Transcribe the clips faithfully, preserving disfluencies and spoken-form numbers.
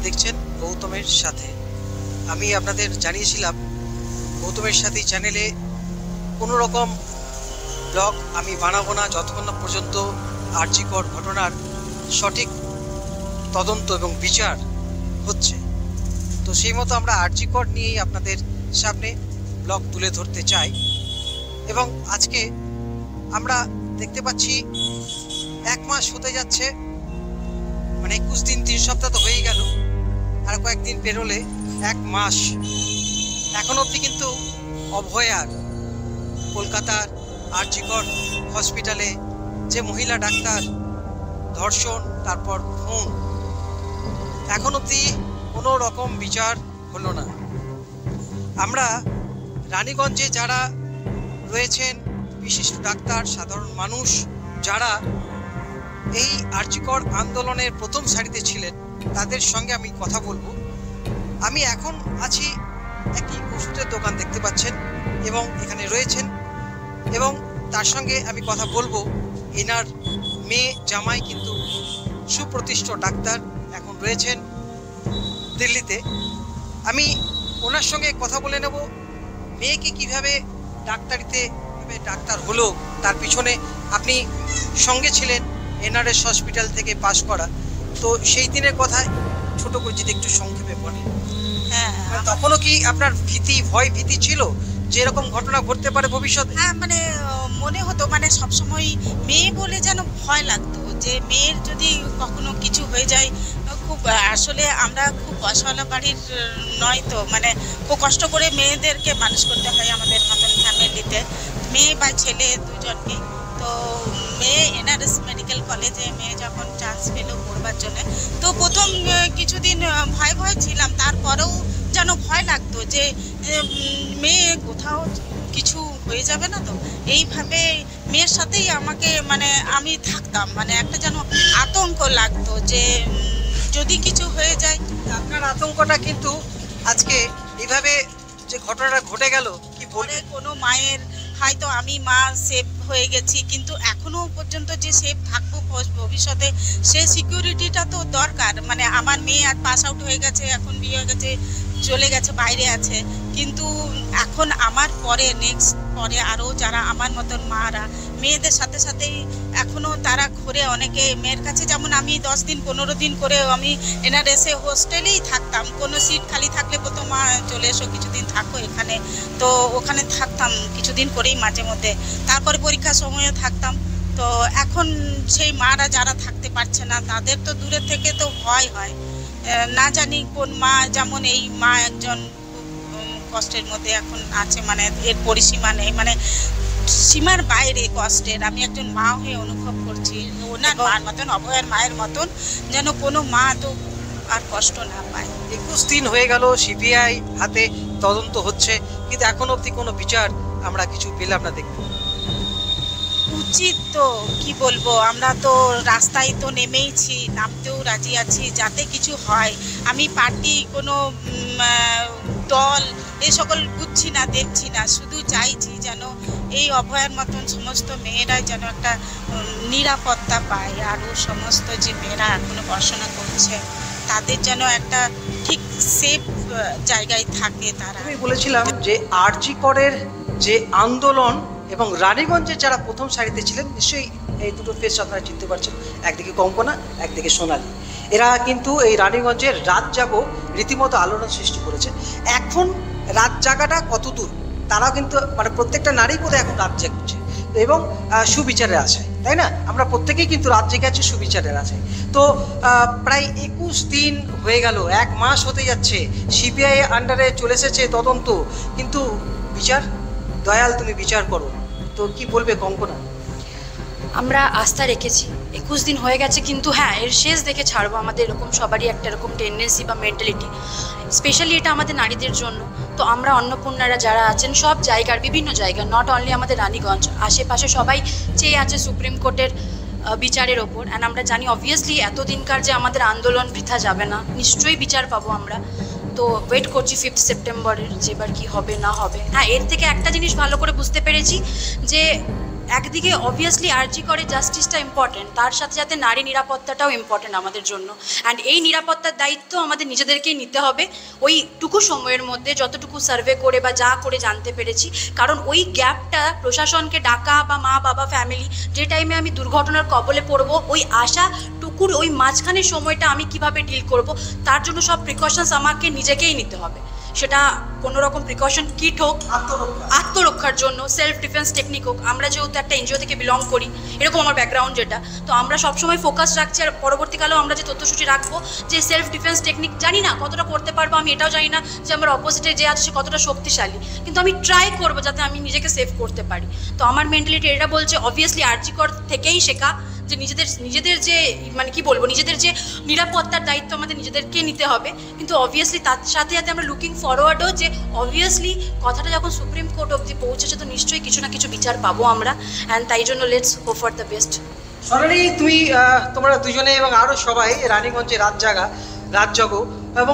দেখছেন গৌতমের সাথে। আমি আপনাদের জানিয়েছিলাম গৌতমের সাথে চ্যানেলে কোনো রকম ব্লগ আমি বানাবো না যতক্ষণ না পর্যন্ত আরজি কর ঘটনার সঠিক তদন্ত এবং বিচার হচ্ছে। তো সেই মতো আমরা আরজি কর নিয়েই আপনাদের সামনে ব্লগ তুলে ধরতে চাই। এবং আজকে আমরা দেখতে পাচ্ছি এক মাস হতে যাচ্ছে, মানে একুশ দিন তিন সপ্তাহ তো হয়েই গেল, আর কয়েকদিন পেরোলে এক মাস। এখন অবধি কিন্তু অভয়ার কলকাতার আরজি কর হসপিটালে যে মহিলা ডাক্তার ধর্ষণ তারপর খুন, এখন অবধি কোনো রকম বিচার হলো না। আমরা রানীগঞ্জে যারা রয়েছেন বিশিষ্ট ডাক্তার, সাধারণ মানুষ যারা এই আরজি কর আন্দোলনের প্রথম সারিতে ছিলেন, তাদের সঙ্গে আমি কথা বলবো। আমি এখন আছি একটি ওষুধের দোকান দেখতে পাচ্ছেন এবং এখানে রয়েছেন, এবং তার সঙ্গে আমি কথা বলবো। এনার মেয়ে জামাই কিন্তু সুপ্রতিষ্ঠিত ডাক্তার, এখন রয়েছেন দিল্লিতে। আমি ওনার সঙ্গে কথা বলে নেব মেয়েকে কিভাবে ডাক্তারিতে ডাক্তার হলো, তার পিছনে আপনি সঙ্গে ছিলেন এনআরএস হসপিটাল থেকে পাশ করা, তো সেই দিনের কথা ছোট করে যদি একটু সংক্ষেপে বলেন। হ্যাঁ, তখনও কি আপনার ভীতি ভয় ভীতি ছিল যে এরকম ঘটনা ঘটতে পারে ভবিষ্যতে? হ্যাঁ, মানে মনে হতো, মানে সবসময় মেয়ে বলে যেন ভয় লাগতো যে মেয়ের যদি কখনো কিছু হয়ে যায়। খুব আসলে আমরা খুব পয়সাওয়ালা বাড়ির নয়, তো মানে খুব কষ্ট করে মেয়েদেরকে মানুষ করতে হয় আমাদের মতন ফ্যামিলিতে, মেয়ে বা ছেলে দুজনকে। তো মেয়ে এনআরএস মেডিকেল কলেজে মেয়ে যখন চান্স পেল পড়বার জন্য, তো প্রথম কিছুদিন ভয় ভয় ছিলাম, তারপরেও যেন ভয় লাগতো যে মেয়ে কোথাও কিছু হয়ে যাবে না তো। এইভাবে মেয়ের সাথেই আমাকে মানে আমি থাকতাম, মানে একটা যেন আতঙ্ক লাগতো যে যদি কিছু হয়ে যায়। আপনার আতঙ্কটা কিন্তু আজকে এইভাবে যে ঘটনাটা ঘটে গেল, কি বলে কোনো মায়ের হয়তো আমি মা সেফ হয়ে গেছি, কিন্তু এখনো পর্যন্ত যে সেফ থাকবো ভবিষ্যতে সে সিকিউরিটিটা তো দরকার। মানে আমার মেয়ে আর পাস আউট হয়ে গেছে, এখন বিয়ে হয়ে গেছে, চলে গেছে, বাইরে আছে, কিন্তু এখন আমার পরে নেক্সট পরে আরও যারা আমার মতন মারা মেয়েদের সাথে সাথেই এখনও তারা ঘুরে অনেকে মেয়ের কাছে, যেমন আমি দশ দিন পনেরো দিন করে আমি এনআরএসে হোস্টেলেই থাকতাম, কোনো সিট খালি থাকলে বলতো মা চলে এসো কিছুদিন থাকো এখানে, তো ওখানে থাকতাম কিছুদিন করেই মাঝে মধ্যে, তারপরে পরীক্ষার সময়ও থাকতাম। তো এখন সেই মারা যারা থাকতে পারছে না তাদের তো দূরে থেকে তো ভয় হয়, না জানি কোন মা, যেমন এই মা একজন কষ্টের মধ্যে এখন আছে, মানে এর পরিসীমা নেই, মানে সীমার বাইরে কষ্টের। আমি একজন মা হয়ে অনুভব করছি ওনার মার মতন, অভয়ের মায়ের মতন যেন কোনো মা তো আর কষ্ট না পায়। একুশ দিন হয়ে গেল, সিবিআই হাতে তদন্ত হচ্ছে, কিন্তু এখন অবধি কোনো বিচার আমরা কিছু পেলাম না। দেখব উচিত তো কি বলবো, আমরা তো রাস্তায় তো নেমেইছি, নামতেও রাজি আছি যাতে কিছু হয়। আমি পার্টি কোনো দল এ সকল বুঝছি না, দেখছি না, শুধু চাইছি যেন এই অভয়ার মতন সমস্ত মেয়েরাই যেন একটা নিরাপত্তা পায়, আরও সমস্ত যে মেয়েরা এখনো পড়াশোনা করছে তাদের যেন একটা ঠিক সেফ জায়গায় থাকে। তারা আমি বলেছিলাম যে আরজি করের যে আন্দোলন এবং রানীগঞ্জে যারা প্রথম সারিতে ছিলেন, নিশ্চয়ই এই দুটো ফেস আপনারা চিনতে পারছেন, একদিকে কঙ্কনা একদিকে সোনালী, এরা কিন্তু এই রানীগঞ্জের রাত জাগো রীতিমতো আলোড়ন সৃষ্টি করেছে। এখন রাত জাগাটা কত দূর তারাও কিন্তু, মানে প্রত্যেকটা নারী বোধ এখন রাত জাগছে এবং সুবিচারের আশায়, তাই না? আমরা প্রত্যেকেই কিন্তু রাত জেগে আছি সুবিচারের আশায়। তো প্রায় একুশ দিন হয়ে গেল, এক মাস হতে যাচ্ছে, সিবিআই আন্ডারে চলে এসেছে তদন্ত, কিন্তু বিচার, দয়াল তুমি বিচার করো। তো কি বলবে কঙ্কনা? আমরা আস্থা রেখেছি, একুশ দিন হয়ে গেছে, কিন্তু হ্যাঁ এর শেষ দেখে ছাড়বো। আমাদের এরকম সবারই একটা এরকম টেন্ডেন্সি বা মেন্টালিটি, স্পেশালি এটা আমাদের নারীদের জন্য। তো আমরা অন্নপূর্ণারা যারা আছেন সব জায়গার, বিভিন্ন জায়গা, নট অনলি আমাদের রানীগঞ্জ, আশেপাশে সবাই চেয়ে আছে সুপ্রিম কোর্টের বিচারের ওপর। অ্যান্ড আমরা জানি অবভিয়াসলি এতদিনকার যে আমাদের আন্দোলন বৃথা যাবে না, নিশ্চয়ই বিচার পাবো আমরা। তো ওয়েট করছি ফিফথ সেপ্টেম্বরের, যে এবার কী হবে না হবে। হ্যাঁ, এর থেকে একটা জিনিস ভালো করে বুঝতে পেরেছি যে একদিকে অবভিয়াসলি আরজি করে জাস্টিসটা ইম্পর্টেন্ট, তার সাথে সাথে নারী নিরাপত্তাটাও ইম্পর্টেন্ট আমাদের জন্য। অ্যান্ড এই নিরাপত্তার দায়িত্ব আমাদের নিজেদেরকেই নিতে হবে ওইটুকু সময়ের মধ্যে, যতটুকু সার্ভে করে বা যা করে জানতে পেরেছি। কারণ ওই গ্যাপটা প্রশাসনকে ডাকা বা মা বাবা ফ্যামিলি যে টাইমে আমি দুর্ঘটনার কবলে পড়বো, ওই আশা টুকুর ওই মাঝখানের সময়টা আমি কিভাবে ডিল করব, তার জন্য সব প্রিকশনস আমাকে নিজেকেই নিতে হবে। সেটা কোনো রকম প্রিকশন কিট হোক, আত্মরক্ষার জন্য সেলফ ডিফেন্স টেকনিক হোক। আমরা যেহেতু একটা এনজিও থেকে বিলং করি, এরকম আমার ব্যাকগ্রাউন্ড যেটা, তো আমরা সবসময় ফোকাস রাখছি। আর পরবর্তীকালেও আমরা যে তথ্যসূচি রাখবো যে সেলফ ডিফেন্স টেকনিক, জানি না কতটা করতে পারবো, আমি এটাও জানি না যে আমার অপোজিটে যে আছে সে কতটা শক্তিশালী, কিন্তু আমি ট্রাই করবো যাতে আমি নিজেকে সেভ করতে পারি। তো আমার মেন্টালিটি এটা বলছে অবভিয়াসলি আরজি কর থেকেই শেখা যে নিজেদের নিজেদের যে মানে কি বলবো নিজেদের যে নিরাপত্তার দায়িত্ব আমাদের নিজেদেরকে নিতে হবে। কিন্তু অবভিয়াসলি তার সাথে সাথে আমরা লুকিং ফরওয়ার্ডও যে অবভিয়াসলি কথাটা যখন সুপ্রিম কোর্ট অবধি পৌঁছেছে তো নিশ্চয়ই কিছু না কিছু বিচার পাবো আমরা। অ্যান্ড তাই জন্য let's hope for the best. Sonali, তুমি তোমরা দুজনে এবং আরও সবাই রানীগঞ্জে রাত জাগা রাত জাগো, এবং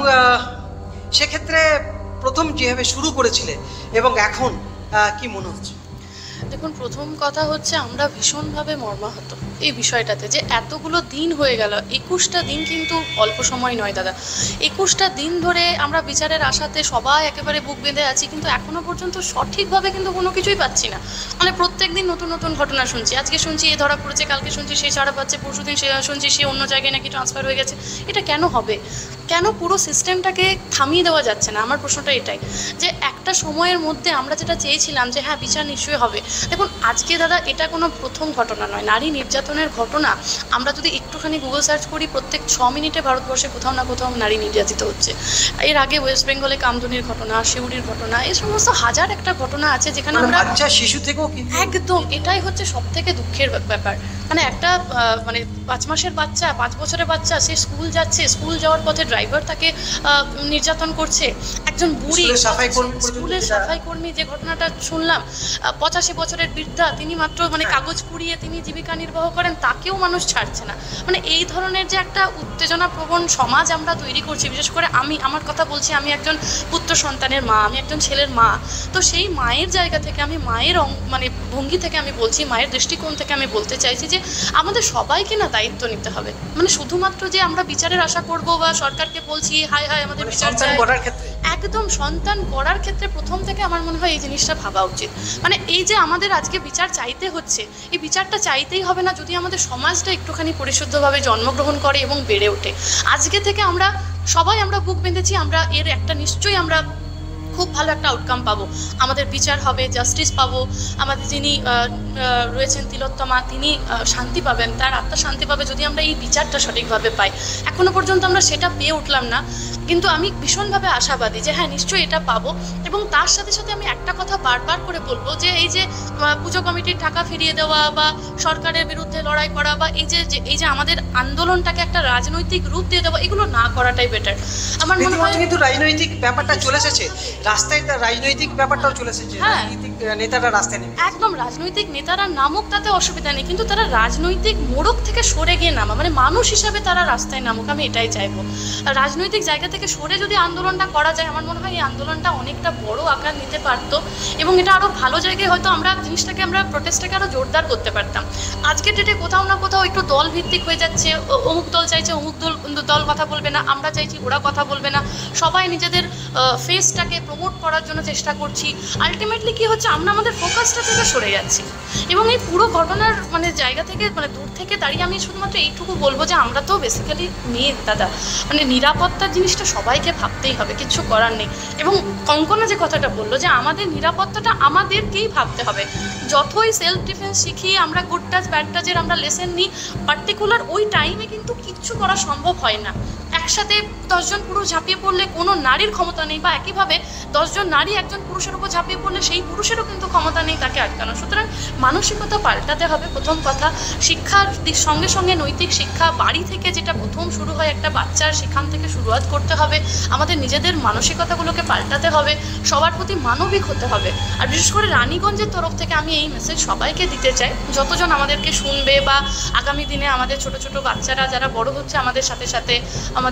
সেক্ষেত্রে প্রথম যেভাবে শুরু করেছিলে এবং এখন কি মনে হচ্ছে? দেখুন, প্রথম কথা হচ্ছে আমরা ভীষণভাবে মর্মাহত এই বিষয়টাতে, যে এতগুলো দিন হয়ে গেল। একুশটা দিন কিন্তু অল্প সময় নয় দাদা। একুশটা দিন ধরে আমরা বিচারের আশাতে সবাই একেবারে বুক বেঁধে আছি, কিন্তু এখনও পর্যন্ত সঠিকভাবে কিন্তু কোনো কিছুই পাচ্ছি না। মানে প্রত্যেক দিন নতুন নতুন ঘটনা শুনছি। আজকে শুনছি এ ধরা পড়েছে, কালকে শুনছি সে ছাড়া পাচ্ছে, পরশু দিন সে শুনছি সে অন্য জায়গায় নাকি ট্রান্সফার হয়ে গেছে। এটা কেন হবে? কেন পুরো সিস্টেমটাকে থামিয়ে দেওয়া যাচ্ছে না? আমার প্রশ্নটা এটাই, যে একটা সময়ের মধ্যে আমরা যেটা চেয়েছিলাম যে হ্যাঁ বিচার নিশ্চয়ই হবে। দেখুন, আজকে দাদা এটা কোনো প্রথম ঘটনা নয়। নারী নির্যাতনের ঘটনা আমরা যদি একটুখানি গুগল সার্চ করি, প্রত্যেক ছ মিনিটে ভারতবর্ষে কোথাও না কোথাও নারী নির্যাতিত হচ্ছে। এর আগে ওয়েস্ট বেঙ্গলে কামদুনির ঘটনা, শিউরির ঘটনা, এই সমস্ত হাজার একটা ঘটনা আছে যেখানে আমরা বাচ্চা শিশু থেকেও একদম, এটাই হচ্ছে সব থেকে দুঃখের ব্যাপার। মানে একটা মানে পাঁচ মাসের বাচ্চা, পাঁচ বছরের বাচ্চা, সে স্কুল যাচ্ছে, স্কুল যাওয়ার পথে ড্রাইভার তাকে নির্যাতন করছে। একজন বুড়ি স্কুলের সাফাই কর্মী, যে ঘটনাটা শুনলাম, পঁচাশি বছরের বৃদ্ধা, তিনি মাত্র মানে কাগজ কুড়িয়ে তিনি জীবিকা নির্বাহ করেন, তাকেও মানুষ ছাড়ছে না। মানে এই ধরনের যে একটা উত্তেজনা প্রবণ সমাজ আমরা তৈরি করছি, বিশেষ করে আমি আমার কথা বলছি, আমি একজন পুত্র সন্তানের মা, আমি একজন ছেলের মা। তো সেই মায়ের জায়গা থেকে, আমি মায়ের মানে ভঙ্গি থেকে আমি বলছি, মায়ের দৃষ্টিকোণ থেকে আমি বলতে চাইছি যে আমাদের সবাইকে না দায়িত্ব নিতে হবে। মানে শুধুমাত্র যে আমরা বিচারের আশা করব বা সরকারকে বলছি হাই হাই আমাদের বিচার চাই, একদম সন্তান করার ক্ষেত্রে প্রথম থেকে আমার মনে হয় এই জিনিসটা ভাবা উচিত। মানে এই যে আমাদের আজকে বিচার চাইতে হচ্ছে, এই বিচারটা চাইতেই হবে না যদি আমাদের সমাজটা একটুখানি পরিশুদ্ধভাবে জন্মগ্রহণ করে এবং বেড়ে ওঠে। আজকে থেকে আমরা সবাই আমরা বুক বেঁধেছি, আমরা এর একটা নিশ্চয়ই আমরা খুব ভালো একটা আউটকাম পাবো, আমাদের বিচার হবে, জাস্টিস পাবো, আমাদের যিনি রয়েছেন তিলোত্তমা তিনি শান্তি পাবেন, তার আত্মা শান্তি পাবে যদি আমরা এই বিচারটা সঠিকভাবে পাই। এখনো পর্যন্ত আমরা সেটা পেয়ে উঠলাম না, কিন্তু আমি ভীষণভাবে আশাবাদী যে হ্যাঁ নিশ্চয়ই এটা পাবো। এবং তার সাথে সাথে আমি একটা কথা বারবার করে বলবো যে এই যে পুজো কমিটির টাকা ফিরিয়ে দেওয়া বা সরকারের বিরুদ্ধে লড়াই করা বা এই যে এই যে আমাদের আন্দোলনটাকে একটা রাজনৈতিক রূপ দিয়ে দেওয়া, এগুলো না করাটাই বেটার আমার মনে হয়। কিন্তু রাজনৈতিক ব্যাপারটা চলে এসেছে রাস্তায়, রাজনৈতিক ব্যাপারটাও চলে এসেছে, রাজনৈতিক নেতারা রাস্তায় নেমে, একদম রাজনৈতিক নেতারা নামুক তাতে অসুবিধা নেই, কিন্তু তারা রাজনৈতিক মোড়ক থেকে সরে গিয়ে নামা, মানে মানুষ হিসাবে তারা রাস্তায় নামুক, আমি এটাই চাইবো। রাজনৈতিক জায়গা থেকে সরে যদি আন্দোলনটা করা যায়, আমার মনে হয় এই আন্দোলনটা অনেকটা বড় আকার নিতে পারতো এবং এটা আরও ভালো জায়গায় হয়তো আমরা জিনিসটাকে আমরা প্রোটেস্টটাকে আরও জোরদার করতে পারতাম। আজকের ডেটে কোথাও না কোথাও একটু দল ভিত্তিক হয়ে যাচ্ছে, অমুক দল চাইছে অমুক দল দল কথা বলবে না, আমরা চাইছি ওরা কথা বলবে না, সবাই নিজেদের ফেসটাকে প্রমোট করার জন্য চেষ্টা করছি। আলটিমেটলি কি হচ্ছে, আমরা আমাদের ফোকাসটা থেকে সরে যাচ্ছি। এবং এই পুরো ঘটনার মানে জায়গা থেকে মানে দূর থেকে দাঁড়িয়ে আমি শুধুমাত্র এইটুকু বলবো যে আমরা তো বেসিক্যালি মেয়ে দাদা, মানে নিরাপত্তার জিনিসটা সবাইকে ভাবতেই হবে, কিছু করার নেই। এবং কঙ্কনা যে কথাটা বললো যে আমাদের নিরাপত্তাটা আমাদেরকেই ভাবতে হবে। যতই সেলফ ডিফেন্স শিখি আমরা, গুড টাচ ব্যাড টাচের আমরা লেসেন নিই, পার্টিকুলার ওই টাইমে কিন্তু কিচ্ছু করা সম্ভব হয় না। একসাথে দশজন পুরুষ ঝাঁপিয়ে পড়লে কোনো নারীর ক্ষমতা নেই, বা একইভাবে দশজন নারী একজন পুরুষের উপর ঝাঁপিয়ে পড়লে সেই পুরুষেরও কিন্তু ক্ষমতা নেই তাকে আটকানো। সুতরাং মানসিকতা পাল্টাতে হবে প্রথম কথা। শিক্ষার সঙ্গে সঙ্গে নৈতিক শিক্ষা বাড়ি থেকে যেটা প্রথম শুরু হয় একটা বাচ্চার, সেখান থেকে শুরুয়াত করতে হবে। আমাদের নিজেদের মানসিকতাগুলোকে পাল্টাতে হবে, সবার প্রতি মানবিক হতে হবে। আর বিশেষ করে রানীগঞ্জের তরফ থেকে আমি এই মেসেজ সবাইকে দিতে চাই, যতজন আমাদেরকে শুনবে বা আগামী দিনে আমাদের ছোট ছোট বাচ্চারা যারা বড় হচ্ছে আমাদের সাথে সাথে, আমাদের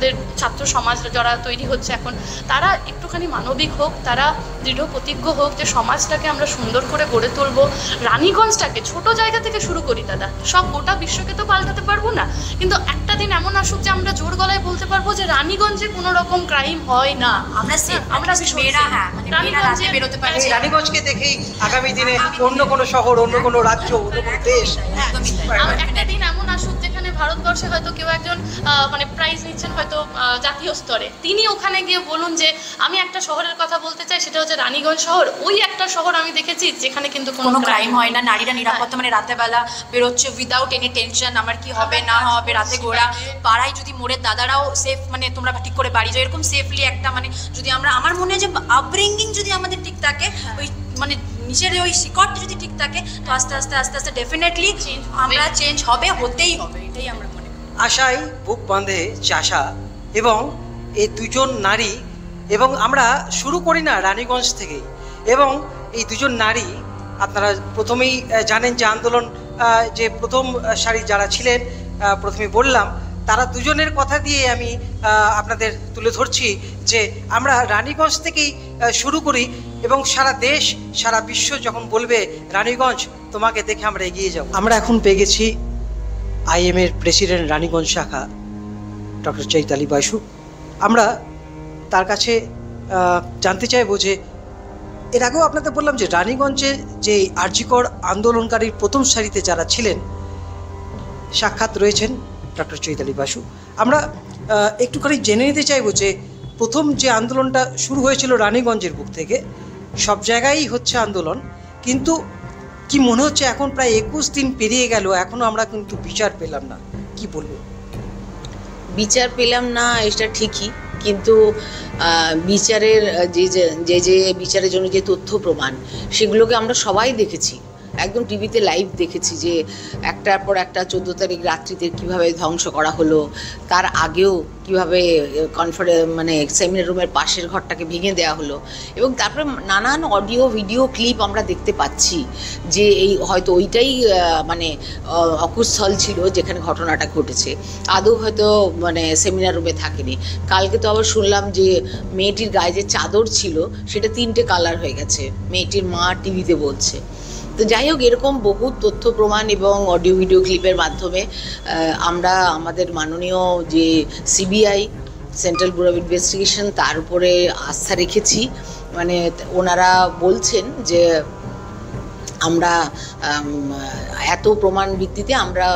আমাদের ছাত্র সমাজ যারা তৈরি হচ্ছে এখন, তারা একটুখানি মানবিক হোক, তারা দৃঢ় প্রতিজ্ঞ হোক যে সমাজটাকে আমরা সুন্দর করে গড়ে তুলবো। রানীগঞ্জটাকে ছোট জায়গা থেকে শুরু করি দাদা, সব গোটা বিশ্বকে তো পাল্টাতে পারবো না, কিন্তু একটা দিন এমন আসুক যে আমরা জোর গলায় বলতে পারবো যে রানীগঞ্জে কোনো রকম ক্রাইম হয় না, আমরা safe, আমরা at least মেয়েরা, হ্যাঁ, মানে মেয়েরা রাতে বেরোতে পারছে। এই রানীগঞ্জকে দেখেই আগামী দিনে অন্য কোনো শহর, অন্য কোনো রাজ্য, অন্য কোনো দেশ, একদমই তাই। আর একটা দিন এমন আসুক যেখানে ভারতবর্ষে হয়তো কেউ একজন আহ, মানে প্রাইজ নিচ্ছেন হয়তো আহ, জাতীয় স্তরে, তিনি ওখানে গিয়ে বলুন যে আমি একটা শহরের কথা বলতে চাই, সেটা হচ্ছে রানীগঞ্জ শহর। ওই একটা শহর আমি দেখেছি যেখানে কিন্তু কোনো ক্রাইম হয় না, নারীরা নিরাপত্তা, মানে রাতে বেলা বেরোচ্ছে উইদাউট এনি টেনশন, আমার কি হবে না হবে রাতে ঘোরা, পাড়ায় যদি মোড়ের দাদারাও সেফ, মানে তোমরা ঠিক করে বাড়ি যাও, এরকম সেফলি একটা, মানে যদি আমরা, আমার মনে হয় যে আপব্রিঙ্গিং যদি আমাদের ঠিক থাকে, ওই মানে নিজের ওই শিকড়টা যদি ঠিক থাকে, তো আস্তে আস্তে আস্তে আস্তে ডেফিনেটলি আমরা চেঞ্জ হবে, হতেই হবে, এটাই আমরা মনে করি। আশায় বুক বাঁধে চাষা, এবং এই দুজন নারী, এবং আমরা শুরু করি না রানীগঞ্জ থেকেই, এবং এই দুজন নারী আপনারা প্রথমেই জানেন যে আন্দোলন যে প্রথম সারি যারা ছিলেন, প্রথমে বললাম, তারা দুজনের কথা দিয়ে আমি আপনাদের তুলে ধরছি যে আমরা রানীগঞ্জ থেকেই শুরু করি, এবং সারা দেশ সারা বিশ্ব যখন বলবে রানীগঞ্জ, তোমাকে দেখে আমরা এগিয়ে যাব। আমরা এখন পেয়ে গেছি আইএম এর প্রেসিডেন্ট রানীগঞ্জ শাখা ডক্টর চৈতালি বাসু। আমরা তার কাছে জানতে চাইবো যে এর আগেও আপনাদের বললাম যে রানীগঞ্জে যে আরজিকর আন্দোলনকারীর প্রথম সারিতে যারা ছিলেন, সাক্ষাৎ রয়েছেন ডক্টর চৈতালি বাসু। আমরা একটুখানি জেনে নিতে চাইবো যে প্রথম যে আন্দোলনটা শুরু হয়েছিল রানীগঞ্জের বুক থেকে, সব জায়গায়ই হচ্ছে আন্দোলন, কিন্তু কি মনে হচ্ছে এখন প্রায় একুশ দিন পেরিয়ে গেল, এখনো আমরা কিন্তু বিচার পেলাম না, কি বলবো? বিচার পেলাম না এটা ঠিকই, কিন্তু বিচারের যে যে যে বিচারের জন্য যে তথ্য প্রমাণ, সেগুলোকে আমরা সবাই দেখেছি, একদম টিভিতে লাইভ দেখেছি যে একটার পর একটা চোদ্দো তারিখ রাত্রিতে কীভাবে ধ্বংস করা হলো, তার আগেও কীভাবে কনফারেন্স মানে সেমিনার রুমের পাশের ঘরটাকে ভেঙে দেওয়া হলো, এবং তারপরে নানান অডিও ভিডিও ক্লিপ আমরা দেখতে পাচ্ছি যে এই হয়তো ওইটাই মানে অকুস্থল ছিল যেখানে ঘটনাটা ঘটেছে, আদৌ হয়তো মানে সেমিনার রুমে থাকেনি। কালকে তো আবার শুনলাম যে মেয়েটির গায়ে যে চাদর ছিল সেটা তিনটে কালার হয়ে গেছে, মেয়েটির মা টিভিতে বলছে। তো যাই হোক, এরকম বহু তথ্য প্রমাণ এবং অডিও ভিডিও ক্লিপের মাধ্যমে আমরা আমাদের মাননীয় যে CBI, central bureau of investigation, তার উপরে আস্থা রেখেছি। মানে ওনারা বলছেন যে আমরা এত প্রমাণ ভিত্তিতে আমরা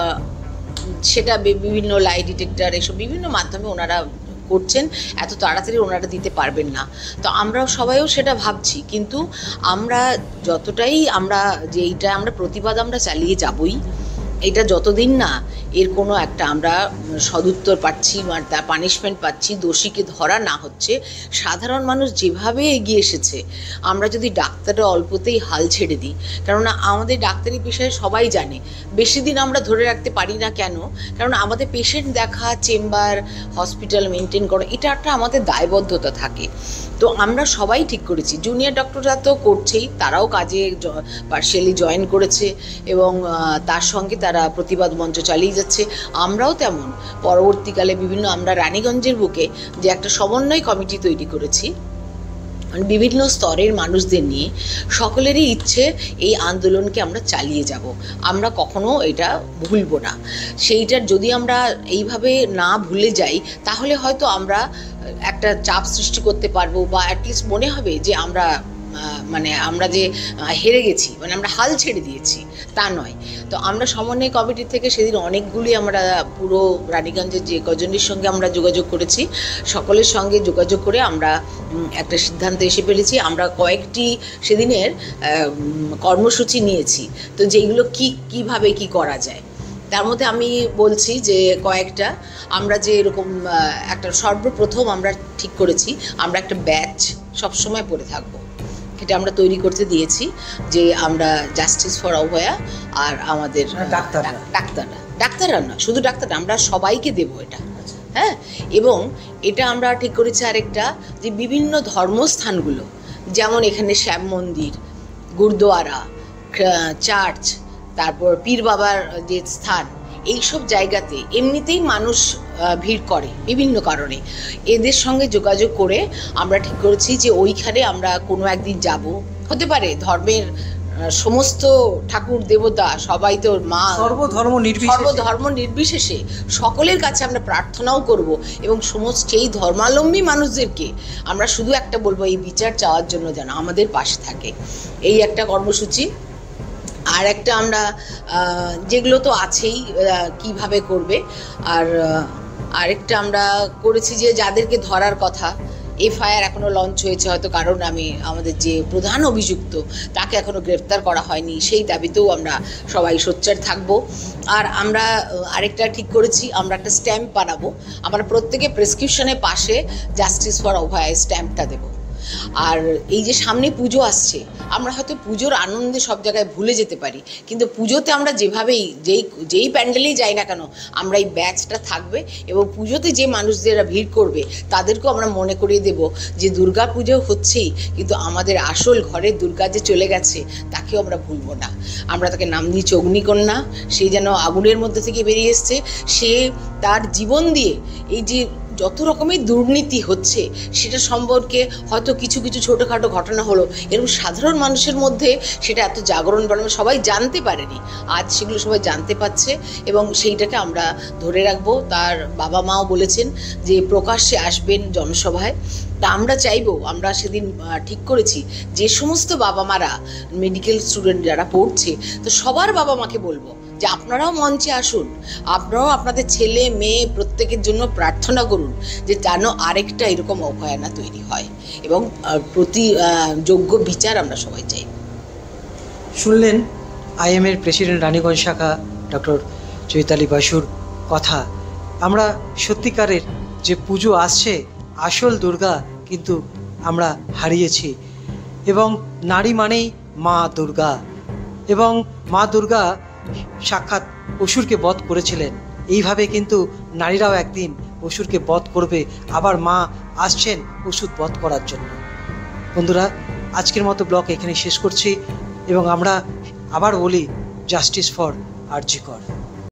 সেটা বিভিন্ন লাই ডিটেক্টর এসব বিভিন্ন মাধ্যমে ওনারা করছেন, এত তাড়াতাড়ি ওনারা দিতে পারবেন না। তো আমরা সবাইও সেটা ভাবছি, কিন্তু আমরা যতটাই আমরা যে এইটা আমরা প্রতিবাদ আমরা চালিয়ে যাবই, এটা যতদিন না এর কোনো একটা আমরা সদুত্তর পাচ্ছি, তার পানিশমেন্ট পাচ্ছি, দোষীকে ধরা না হচ্ছে, সাধারণ মানুষ যেভাবে এগিয়ে এসেছে, আমরা যদি ডাক্তাররা অল্পতেই হাল ছেড়ে দিই, কেননা আমাদের ডাক্তারি পেশায় সবাই জানে বেশি দিন আমরা ধরে রাখতে পারি না। কেন? কারণ আমাদের পেশেন্ট দেখা, চেম্বার, হসপিটাল মেনটেন করা, এটা একটা আমাদের দায়বদ্ধতা থাকে। তো আমরা সবাই ঠিক করেছি, জুনিয়র ডক্টররা তো করছেই, তারাও কাজে পার্শিয়ালি জয়েন করেছে এবং তার সঙ্গে তারা প্রতিবাদ মঞ্চ চালিয়ে যাচ্ছে। আমরাও তেমন পরবর্তীকালে বিভিন্ন আমরা রানীগঞ্জের বুকে যে একটা সমন্বয় কমিটি তৈরি করেছি, বিভিন্ন স্তরের মানুষদের নিয়ে, সকলেরই ইচ্ছে এই আন্দোলনকে আমরা চালিয়ে যাব, আমরা কখনো এটা ভুলব না। সেইটার যদি আমরা এইভাবে না ভুলে যাই, তাহলে হয়তো আমরা একটা চাপ সৃষ্টি করতে পারবো, বা অ্যাটলিস্ট মনে হবে যে আমরা মানে আমরা যে হেরে গেছি, মানে আমরা হাল ছেড়ে দিয়েছি, তা নয়। তো আমরা সমন্বয় কমিটি থেকে সেদিন অনেকগুলি আমরা পুরো রানীগঞ্জের যে কজনের সঙ্গে আমরা যোগাযোগ করেছি, সকলের সঙ্গে যোগাযোগ করে আমরা একটা সিদ্ধান্ত এসে ফেলেছি। আমরা কয়েকটি সেদিনের কর্মসূচি নিয়েছি, তো যেগুলো কি কিভাবে কি করা যায়, তার মধ্যে আমি বলছি যে কয়েকটা আমরা যে এরকম একটা সর্বপ্রথম আমরা ঠিক করেছি, আমরা একটা ব্যাচ সবসময় পরে থাকবো, এটা আমরা তৈরি করতে দিয়েছি, যে আমরা জাস্টিস ফর অভয়া আর আমাদের ডাক্তাররা ডাক্তাররা ডাক্তাররা না শুধু ডাক্তাররা, আমরা সবাইকে দেবো এটা, হ্যাঁ। এবং এটা আমরা ঠিক করেছি আরেকটা, যে বিভিন্ন ধর্মস্থানগুলো, যেমন এখানে শ্যাম মন্দির, গুরুদুয়ারা, চার্চ, তারপর পীর বাবার যে স্থান, এইসব জায়গাতে এমনিতেই মানুষ ভিড় করে বিভিন্ন কারণে। এদের সঙ্গে যোগাযোগ করে আমরা ঠিক করেছি যে ওইখানে আমরা কোনো একদিন যাব। হতে পারে ধর্মের সমস্ত ঠাকুর দেবতা সবাই তো মা সর্বধর্ম নির্বিশেষে সর্বধর্ম নির্বিশেষে সকলের কাছে আমরা প্রার্থনাও করব এবং সমস্ত সেই ধর্মাবলম্বী মানুষদেরকে আমরা শুধু একটা বলবো, এই বিচার চাওয়ার জন্য যেন আমাদের পাশে থাকে। এই একটা কর্মসূচি। আর একটা আমরা যেগুলো তো আছেই কিভাবে করবে, আর আরেকটা আমরা করেছি যে যাদেরকে ধরার কথা, এফআইআর এখনও লঞ্চ হয়েছে হয়তো, কারণ আমি আমাদের যে প্রধান অভিযুক্ত তাকে এখনও গ্রেফতার করা হয়নি, সেই দাবিতেও আমরা সবাই সোচ্চার থাকবো। আর আমরা আরেকটা ঠিক করেছি, আমরা একটা স্ট্যাম্প বানাবো, আমরা প্রত্যেকে প্রেসক্রিপশনের পাশে জাস্টিস ফর অভয় স্ট্যাম্পটা দেবো। আর এই যে সামনে পুজো আসছে, আমরা হয়তো পুজোর আনন্দে সব জায়গায় ভুলে যেতে পারি, কিন্তু পুজোতে আমরা যেভাবেই যেই যেই প্যান্ডেলেই যাই না কেন আমরা এই ব্যাচটা থাকবে এবং পুজোতে যে মানুষদেরা ভিড় করবে তাদেরকেও আমরা মনে করিয়ে দেব যে দুর্গা পুজো হচ্ছেই, কিন্তু আমাদের আসল ঘরের দুর্গা যে চলে গেছে তাকেও আমরা ভুলবো না। আমরা তাকে নাম দিই অগ্নিকন্যা। সে যেন আগুনের মধ্যে থেকে বেরিয়ে এসছে, সে তার জীবন দিয়ে এই যে যত রকমের দুর্নীতি হচ্ছে সেটা সম্পর্কে হয়তো কিছু কিছু ছোটোখাটো ঘটনা হলো, এরকম সাধারণ মানুষের মধ্যে সেটা এত জাগরণ বাড়ানো সবাই জানতে পারেনি, আজ সেগুলো সবাই জানতে পারছে এবং সেইটাকে আমরা ধরে রাখবো। তার বাবা মাও বলেছেন যে প্রকাশ্যে আসবেন জনসভায়। তা আমরা চাইবো, আমরা সেদিন ঠিক করেছি যে সমস্ত বাবা মারা মেডিকেল স্টুডেন্ট যারা পড়ছে, তো সবার বাবা মাকে বলবো যে আপনারাও মঞ্চে আসুন, আপনারাও আপনাদের ছেলে মেয়ে প্রত্যেকের জন্য প্রার্থনা করুন যে যেন আরেকটা এরকম অভয়া না তৈরি হয় এবং প্রতি যোগ্য বিচার আমরা সবাই চাই। শুনলেন আইএমের প্রেসিডেন্ট রানীগঞ্জ শাখা ডক্টর চৈতালি বাসুর কথা। আমরা সত্যিকারের যে পুজো আসছে, আসল দুর্গা কিন্তু আমরা হারিয়েছি এবং নারী মানেই মা দুর্গা, এবং মা দুর্গা সাক্ষাৎ অসুরকে বধ করেছিলেন। এইভাবে কিন্তু নারীরাও একদিন অসুরকে বধ করবে, আবার মা আসছেন অসুর বধ করার জন্য। বন্ধুরা, আজকের মতো ব্লগ এখানে শেষ করছি এবং আমরা আবার বলি জাস্টিস ফর আর জি কর।